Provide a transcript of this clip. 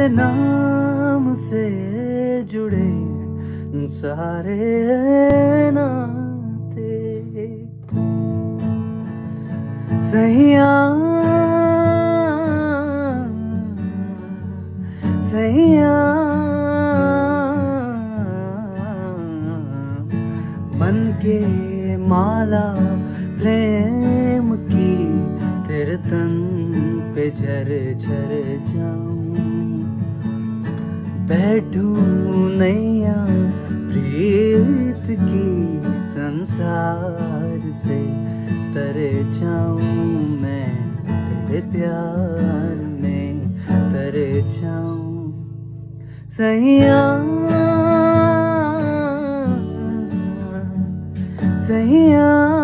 नाम से जुड़े सारे नाते सैया सैया मन के माला प्रेम की तेरे तन पे झर झर जाऊं बैठूं नैया प्रीत की संसार से तरे जाऊं मैं तेरे प्यार में तरे जाऊं सैया सैया।